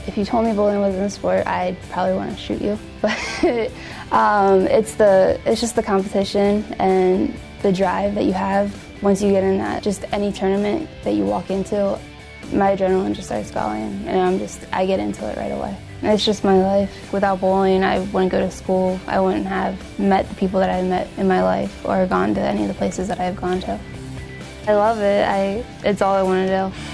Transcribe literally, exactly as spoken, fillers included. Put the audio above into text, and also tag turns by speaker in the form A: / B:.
A: If you told me bowling wasn't a sport, I'd probably want to shoot you. But um, it's the it's just the competition and the drive that you have once you get in that. Just any tournament that you walk into, my adrenaline just starts going, and I'm just I get into it right away. And it's just my life. Without bowling, I wouldn't go to school. I wouldn't have met the people that I've met in my life or gone to any of the places that I've gone to. I love it. I it's all I want to do.